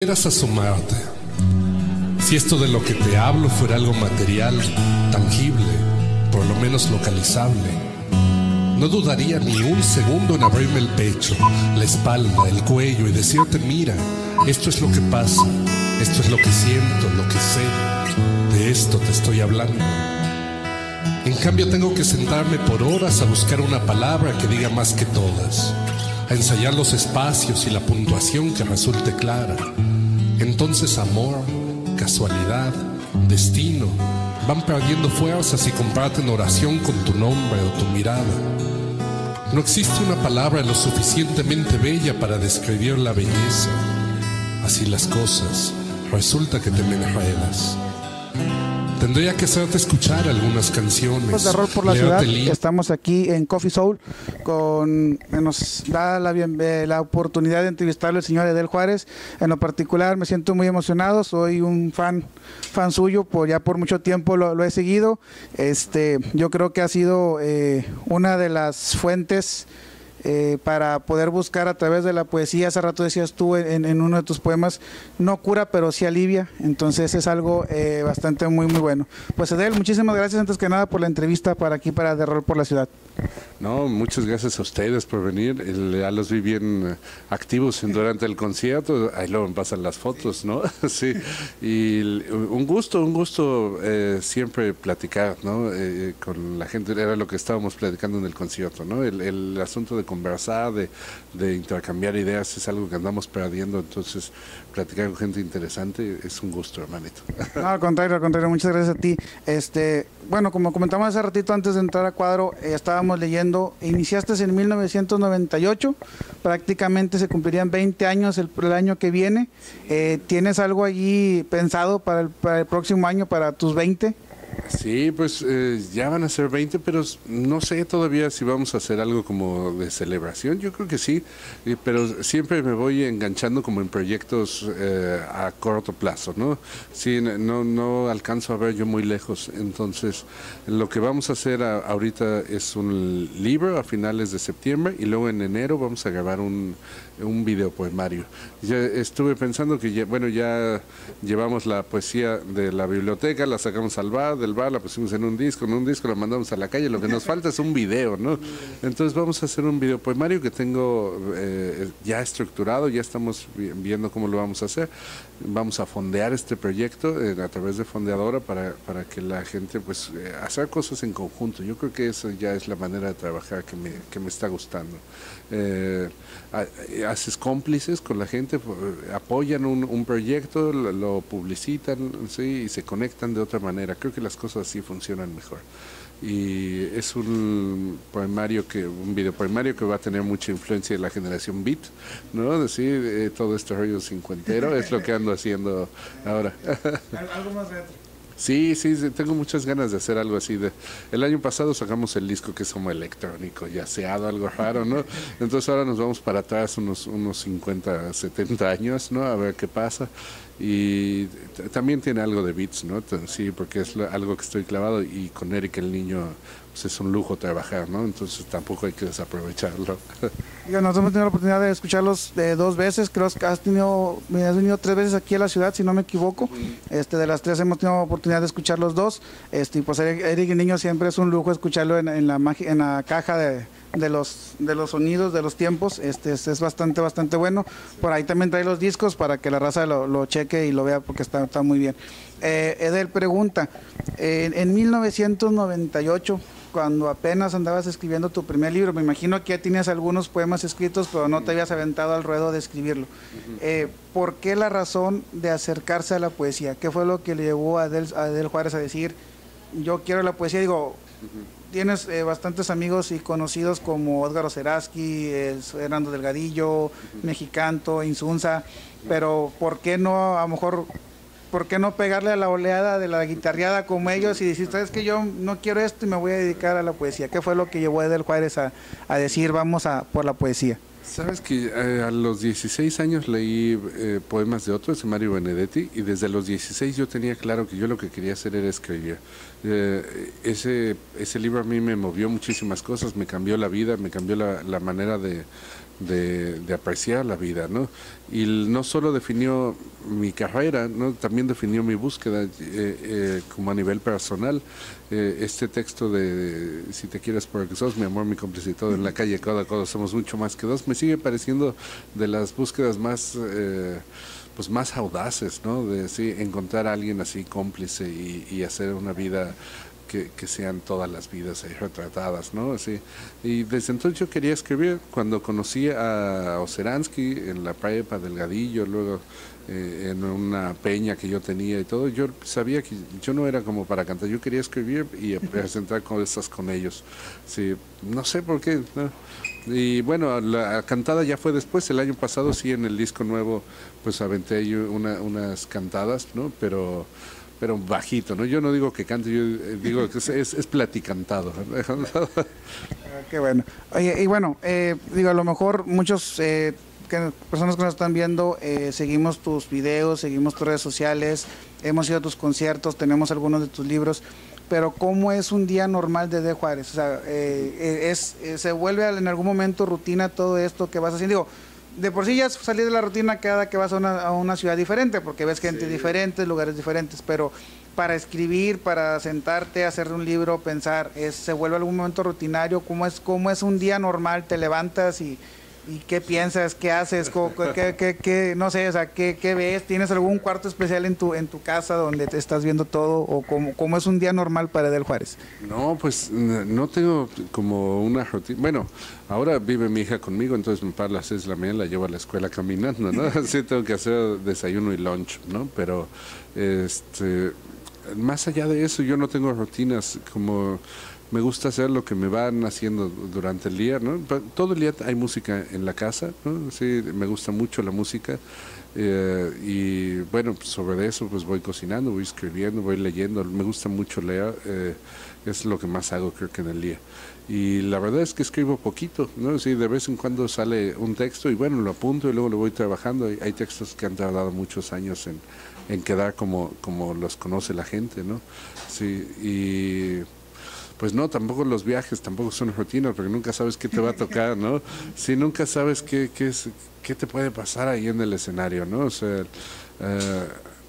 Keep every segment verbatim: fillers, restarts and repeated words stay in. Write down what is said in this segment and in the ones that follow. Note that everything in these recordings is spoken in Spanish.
Quieras asomarte, si esto de lo que te hablo fuera algo material, tangible, por lo menos localizable, no dudaría ni un segundo en abrirme el pecho, la espalda, el cuello y decirte: mira, esto es lo que pasa, esto es lo que siento, lo que sé, de esto te estoy hablando. En cambio tengo que sentarme por horas a buscar una palabra que diga más que todas, a ensayar los espacios y la puntuación que resulte clara. Entonces amor, casualidad, destino van perdiendo fuerzas y comparten oración con tu nombre o tu mirada. No existe una palabra lo suficientemente bella para describir la belleza. Así las cosas, resulta que te me enredas. Tendría que hacerte escuchar algunas canciones. De rol por la ciudad. Estamos aquí en Coffee Soul con nos da la, bien, la oportunidad de entrevistarle al señor Edel Juárez. En lo particular me siento muy emocionado, soy un fan fan suyo, por ya por mucho tiempo lo, lo he seguido. Este, yo creo que ha sido eh, una de las fuentes Eh, para poder buscar a través de la poesía. Hace rato decías tú en, en uno de tus poemas, no cura pero sí alivia, entonces es algo eh, bastante muy muy bueno. Pues Edel, muchísimas gracias antes que nada por la entrevista para aquí para De Rol por la Ciudad. No, muchas gracias a ustedes por venir, el, ya los vi bien activos durante el concierto, ahí luego me pasan las fotos, ¿no? Sí, y un gusto, un gusto eh, siempre platicar, ¿no? Eh, con la gente, era lo que estábamos platicando en el concierto, ¿no? El, el asunto de conversar, de, de intercambiar ideas es algo que andamos perdiendo, entonces platicar con gente interesante es un gusto, hermanito. No, al contrario, al contrario, muchas gracias a ti. Este, bueno, como comentamos hace ratito antes de entrar a cuadro, eh, estábamos leyendo, iniciaste en mil novecientos noventa y ocho, prácticamente se cumplirían veinte años el, el año que viene. Eh, ¿Tienes algo allí pensado para el, para el próximo año, para tus veinte? Sí, pues eh, ya van a ser veinte, pero no sé todavía si vamos a hacer algo como de celebración. Yo creo que sí, eh, pero siempre me voy enganchando como en proyectos eh, a corto plazo, ¿no? Sí, no, no alcanzo a ver yo muy lejos. Entonces, lo que vamos a hacer a, ahorita es un libro a finales de septiembre y luego en enero vamos a grabar un, un video poemario. Ya estuve pensando que, ya, bueno, ya llevamos la poesía de la biblioteca, la sacamos al bar, del bar la pusimos en un disco, en un disco la mandamos a la calle, lo que nos falta es un video, ¿no? Entonces vamos a hacer un video poemario que tengo eh, ya estructurado, ya estamos viendo cómo lo vamos a hacer. Vamos a fondear este proyecto eh, a través de Fondeadora para, para que la gente, pues, eh, hacer cosas en conjunto. Yo creo que eso ya es la manera de trabajar que me, que me está gustando. Eh, haces cómplices con la gente, apoyan un, un proyecto, lo, lo publicitan, ¿sí? Y se conectan de otra manera. Creo que las cosas así funcionan mejor. Y es un poemario que, un video poemario que va a tener mucha influencia de la generación beat, ¿no? Sí, eh, todo este rollo cincuentero es lo que ando haciendo ahora. Algo más retro. Sí, sí, sí, tengo muchas ganas de hacer algo así. De, el año pasado sacamos el disco que es como electrónico, yaceado, algo raro, ¿no? Entonces ahora nos vamos para atrás unos, unos cincuenta, setenta años, ¿no? A ver qué pasa. Y también tiene algo de beats, ¿no? Sí, porque es algo que estoy clavado y con Eric el Niño pues es un lujo trabajar, ¿no? Entonces tampoco hay que desaprovecharlo. Yo, nosotros hemos tenido la oportunidad de escucharlos eh, dos veces, creo que has tenido, me has venido tres veces aquí a la ciudad, si no me equivoco. Este, de las tres hemos tenido la oportunidad de escuchar los dos. Este, y pues Eric, Eric el Niño siempre es un lujo escucharlo en, en, la, en la caja de, de, los, de los sonidos, de los tiempos. Este, es, es bastante, bastante bueno. Por ahí también trae los discos para que la raza lo, lo cheque y lo vea porque está, está muy bien. Eh, Edel pregunta, eh, en mil novecientos noventa y ocho, cuando apenas andabas escribiendo tu primer libro, me imagino que ya tenías algunos poemas escritos, pero no te habías aventado al ruedo de escribirlo. Eh, ¿Por qué la razón de acercarse a la poesía? ¿Qué fue lo que le llevó a Edel, a Edel Juárez a decir, yo quiero la poesía? Digo, tienes eh, bastantes amigos y conocidos como Óscar Oceransky, Hernando Delgadillo, Mexicanto, Insunza, pero ¿por qué no a lo mejor... ¿Por qué no pegarle a la oleada de la guitarreada como ellos y decir, sabes que yo no quiero esto y me voy a dedicar a la poesía? ¿Qué fue lo que llevó a Edel Juárez a, a decir, vamos a por la poesía? Sabes que eh, a los dieciséis años leí eh, poemas de otros, de Mario Benedetti, y desde los dieciséis yo tenía claro que yo lo que quería hacer era escribir. Eh, ese, ese libro a mí me movió muchísimas cosas, me cambió la vida, me cambió la, la manera de de, de apreciar la vida, ¿no? Y no solo definió mi carrera, ¿no? También definió mi búsqueda eh, eh, como a nivel personal. Eh, este texto de si te quieres porque sos mi amor, mi cómplice y todo, en la calle codo a codo somos mucho más que dos, me sigue pareciendo de las búsquedas más eh, pues más audaces, ¿no? De sí, encontrar a alguien así cómplice y, y hacer una vida Que, que sean todas las vidas ahí retratadas, ¿no? Así. Y desde entonces yo quería escribir. Cuando conocí a Oceransky en la prepa, Delgadillo, luego eh, en una peña que yo tenía y todo, yo sabía que yo no era como para cantar, yo quería escribir y presentar cosas con ellos. Sí, no sé por qué, ¿no? Y bueno, la cantada ya fue después, el año pasado sí, en el disco nuevo, pues aventé ahí una, unas cantadas, ¿no? Pero... pero bajito, ¿no? Yo no digo que cante, yo digo que es, es, es platicantado. Qué bueno. Oye, y bueno, eh, digo, a lo mejor muchos eh, que, personas que nos están viendo, eh, seguimos tus videos, seguimos tus redes sociales, hemos ido a tus conciertos, tenemos algunos de tus libros, pero ¿cómo es un día normal de D. Juárez? O sea, eh, es, eh, ¿se vuelve en algún momento rutina todo esto que vas haciendo? Digo, de por sí ya salir de la rutina cada que vas a una, a una ciudad diferente, porque ves gente sí. diferente, lugares diferentes, pero para escribir, para sentarte, hacer un libro, pensar, es, ¿se vuelve algún momento rutinario? ¿Cómo es, cómo es un día normal? ¿Te levantas y, y qué piensas? ¿Qué haces? ¿Qué, qué, qué, no sé, o sea, ¿qué, qué ves? ¿Tienes algún cuarto especial en tu en tu casa donde te estás viendo todo? ¿O cómo, cómo es un día normal para Edel Juárez? No, pues no tengo como una rutina. Bueno, ahora vive mi hija conmigo, entonces me paro a las seis de la mañana, la llevo a la escuela caminando, ¿no? Así tengo que hacer desayuno y lunch, ¿no? Pero, este, más allá de eso, yo no tengo rutinas como... Me gusta hacer lo que me van haciendo durante el día, ¿no? Todo el día hay música en la casa, ¿no? Sí, me gusta mucho la música. Eh, y bueno, pues sobre eso pues voy cocinando, voy escribiendo, voy leyendo. Me gusta mucho leer, eh, es lo que más hago creo que en el día. Y la verdad es que escribo poquito, ¿no? Sí, de vez en cuando sale un texto y bueno, lo apunto y luego lo voy trabajando. Hay, hay textos que han tardado muchos años en, en quedar como, como los conoce la gente, ¿no? Sí, y... Pues no, tampoco los viajes, tampoco son rutinas, porque nunca sabes qué te va a tocar, ¿no? Sí, nunca sabes qué, qué, es, qué te puede pasar ahí en el escenario, ¿no? O sea, uh,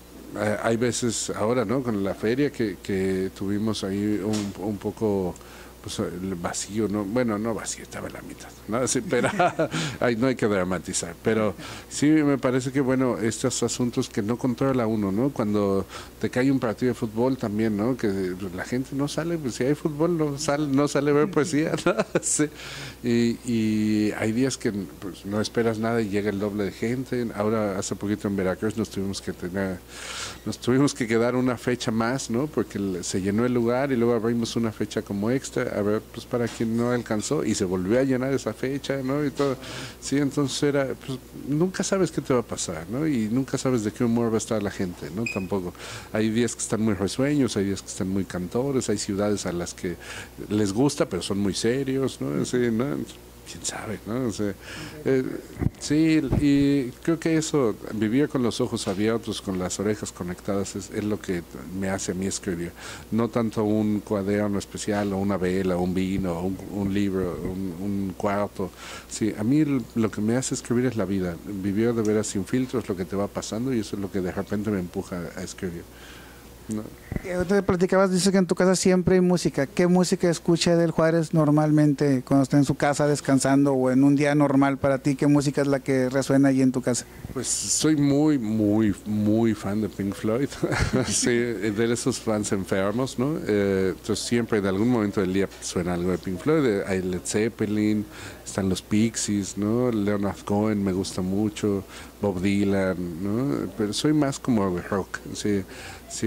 hay veces ahora, ¿no? Con la feria que, que tuvimos ahí un, un poco... pues el vacío, no, bueno, no vacío, estaba en la mitad, ¿no? Sí, pero ay, no hay que dramatizar, pero sí me parece que bueno, estos asuntos que no controla uno, ¿no? Cuando te cae un partido de fútbol también, ¿no? Que la gente no sale, pues si hay fútbol no sale, no sale a ver poesía, ¿no? Sí. Y, y hay días que pues, no esperas nada y llega el doble de gente. Ahora hace poquito en Veracruz nos tuvimos que tener, nos tuvimos que quedar una fecha más, ¿no? Porque se llenó el lugar y luego abrimos una fecha como extra, a ver, pues para quien no alcanzó y se volvió a llenar esa fecha, ¿no? Y todo, sí, entonces era, pues nunca sabes qué te va a pasar, ¿no? Y nunca sabes de qué humor va a estar la gente, ¿no? Tampoco. Hay días que están muy risueños, hay días que están muy cantores, hay ciudades a las que les gusta, pero son muy serios, ¿no? Sí, ¿no? Quién sabe, ¿no? O sea, eh, sí, y creo que eso, vivir con los ojos abiertos, con las orejas conectadas, es, es lo que me hace a mí escribir. No tanto un cuaderno especial, o una vela, o un vino, o un, un libro, un, un cuarto. Sí, a mí lo que me hace escribir es la vida. Vivir de veras sin filtros, lo que te va pasando, y eso es lo que de repente me empuja a escribir. No. Te platicabas, dices que en tu casa siempre hay música. ¿Qué música escucha Edel Juárez normalmente cuando está en su casa descansando o en un día normal para ti? ¿Qué música es la que resuena allí en tu casa? Pues soy muy, muy, muy fan de Pink Floyd. Sí, de esos fans enfermos, ¿no? Eh, entonces siempre, en algún momento del día suena algo de Pink Floyd. Hay Led Zeppelin, están los Pixies, ¿no? Leonard Cohen me gusta mucho, Bob Dylan, ¿no? Pero soy más como de rock, sí. Sí,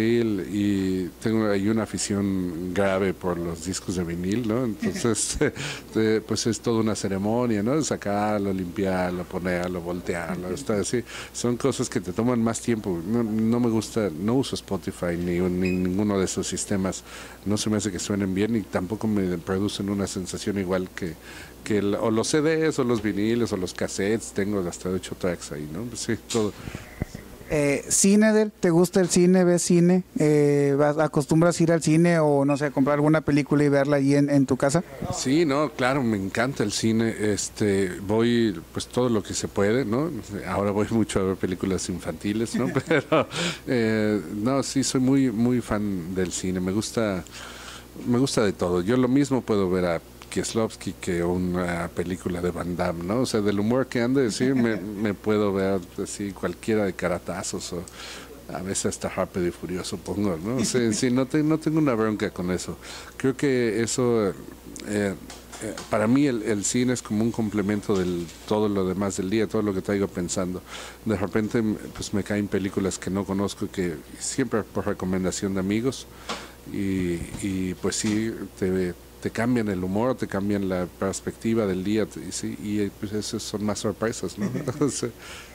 y tengo ahí una afición grave por los discos de vinil, ¿no? Entonces, pues es toda una ceremonia, ¿no? Sacarlo, limpiarlo, ponerlo, voltearlo, está así. Son cosas que te toman más tiempo. No, no me gusta, no uso Spotify ni, ni ninguno de esos sistemas. No se me hace que suenen bien y tampoco me producen una sensación igual que, que el, o los C Ds o los viniles o los cassettes. Tengo hasta ocho tracks ahí, ¿no? Sí, todo. Eh, ¿Cine, del? ¿Te gusta el cine? ¿Ves cine? Eh, vas, ¿Acostumbras a ir al cine o, no sé, comprar alguna película y verla ahí en, en tu casa? Sí, no, claro, me encanta el cine. Este, voy, pues todo lo que se puede, ¿no? Ahora voy mucho a ver películas infantiles, ¿no? Pero, eh, no, sí, soy muy, muy fan del cine. Me gusta, me gusta de todo. Yo lo mismo puedo ver a Kieslowski que una película de Van Damme, ¿no? O sea, del humor que han de decir, me, me puedo ver así cualquiera de caratazos o a veces hasta Rápido y Furioso pongo, ¿no? O sea, sí, no, te, no tengo una bronca con eso. Creo que eso, eh, eh, para mí el, el cine es como un complemento de todo lo demás del día, todo lo que traigo pensando. De repente, pues me caen películas que no conozco, que siempre por recomendación de amigos, y, y pues sí, te... te cambian el humor, te cambian la perspectiva del día, y, sí, y pues esas son más sorpresas, ¿no? O sea.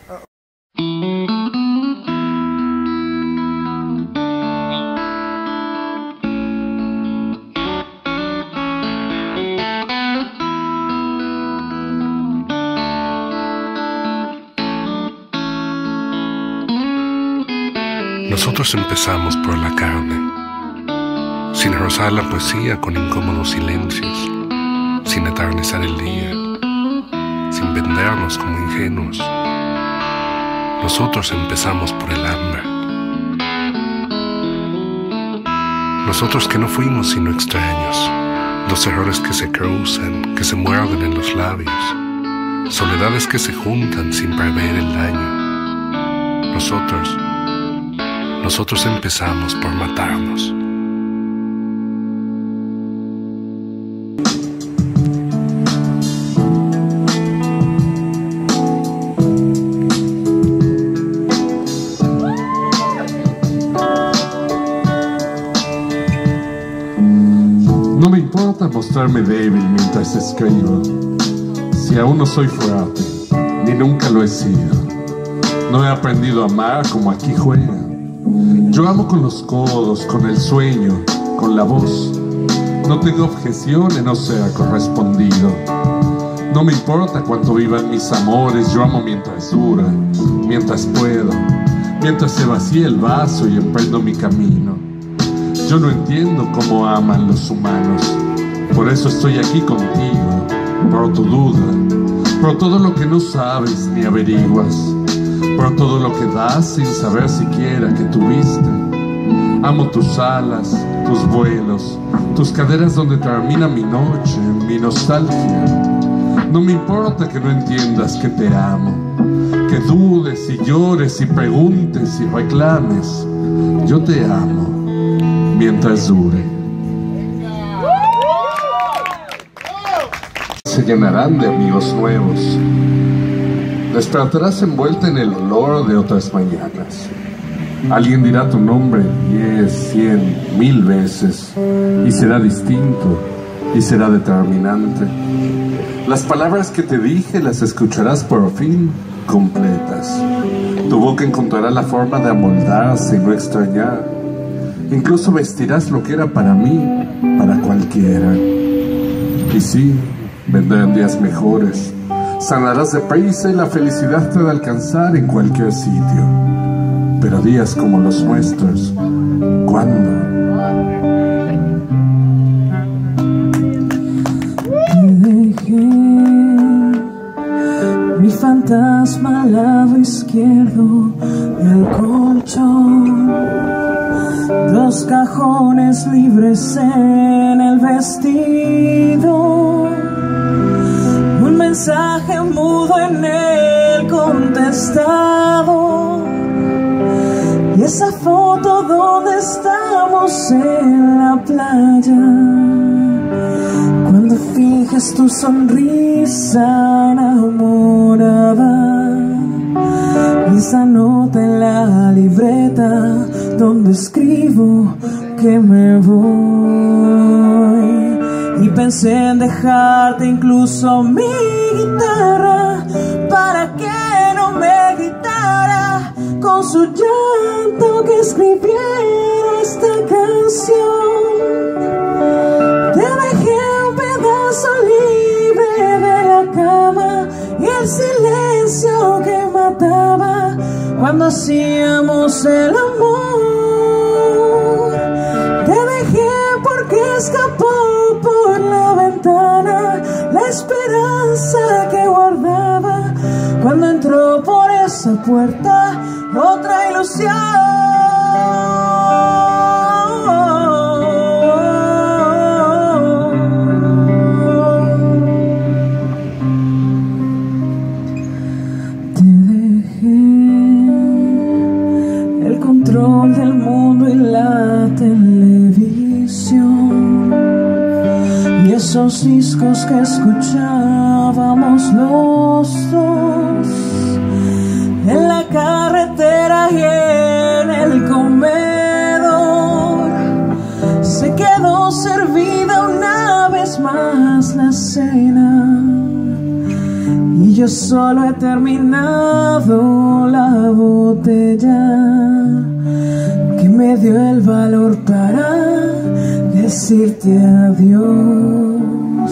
Nosotros empezamos por la carne, sin rozar la poesía con incómodos silencios, sin eternizar el día, sin vendernos como ingenuos. Nosotros empezamos por el hambre. Nosotros que no fuimos sino extraños, los errores que se cruzan, que se muerden en los labios, soledades que se juntan sin prever el daño. Nosotros, nosotros empezamos por matarnos. No me importa mostrarme débil mientras escribo, si aún no soy fuerte, ni nunca lo he sido. No he aprendido a amar como aquí juegan. Yo amo con los codos, con el sueño, con la voz. No tengo objeción en no ser correspondido. No me importa cuánto vivan mis amores, yo amo mientras dura, mientras puedo, mientras se vacía el vaso y emprendo mi camino. Yo no entiendo cómo aman los humanos, por eso estoy aquí contigo, por tu duda, por todo lo que no sabes ni averiguas, por todo lo que das sin saber siquiera que tuviste. Amo tus alas, tus vuelos, tus caderas donde termina mi noche, mi nostalgia. No me importa que no entiendas que te amo, que dudes y llores y preguntes y reclames. Yo te amo mientras dure. Se llenarán de amigos nuevos. Despertarás envuelta en el olor de otras mañanas. Alguien dirá tu nombre diez, cien, mil veces y será distinto y será determinante. Las palabras que te dije las escucharás por fin completas. Tu boca encontrará la forma de amoldarse y no extrañar. Incluso vestirás lo que era para mí, para cualquiera. Y sí, vendrán días mejores. Sanarás deprisa y la felicidad te ha de alcanzar en cualquier sitio. Pero días como los nuestros, ¿cuándo? Dejé mi fantasma al lado izquierdo del colchón. Dos cajones libres en el vestido, un mensaje mudo en el contestado, y esa foto donde estamos en la playa, cuando finges tu sonrisa enamorada, y esa nota en la libreta donde escribo que me voy. Y pensé en dejarte incluso mi guitarra para que no me gritara con su llanto que escribiera esta canción. Te dejé un pedazo libre de la cama y el silencio que mataba cuando hacíamos el amor. Te dejé porque escapó por la ventana la esperanza que guardaba cuando entró por esa puerta otra ilusión. Del mundo y la televisión y esos discos que escuchábamos los dos en la carretera y en el comedor. Se quedó servida una vez más la cena y yo solo he terminado la botella que me dio el valor para decirte adiós.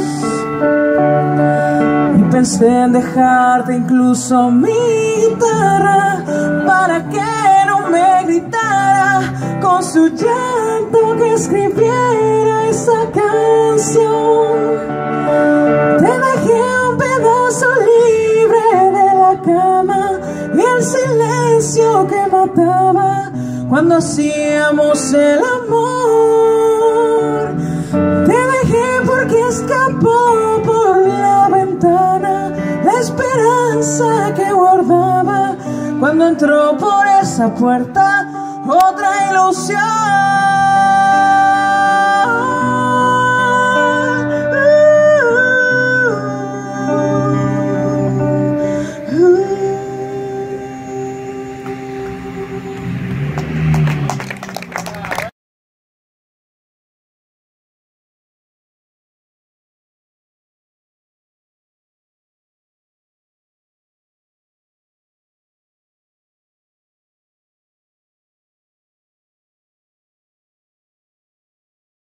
Y pensé en dejarte incluso mi guitarra para que no me gritara con su llanto que escribiera esa canción. Te dejé un pedazo libre de la cama y el silencio que mataba cuando hacíamos el amor. Te dejé porque escapó por la ventana la esperanza que guardaba cuando entró por esa puerta otra ilusión.